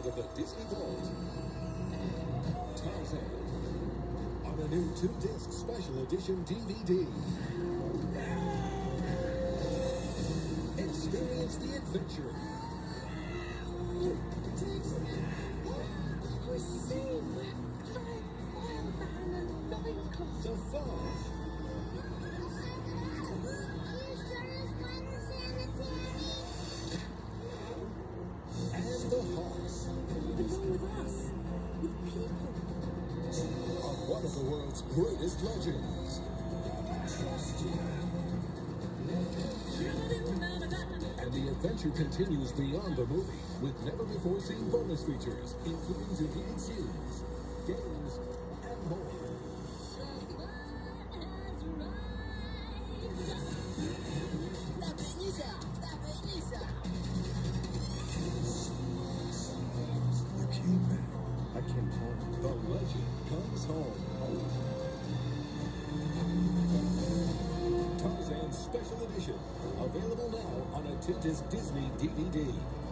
out of the Disney Vault. Tarzan on a new 2-disc special edition DVD. Experience the adventure. We're safe. The fun. And the hearts. Along with us, with people. Of one of the world's greatest legends. And the adventure continues beyond the movie with never-before-seen bonus features, including deleted scenes, games, and more. You came back. I came home. The legend comes home. Tarzan Special Edition. Available now on a 2-disc Disney DVD.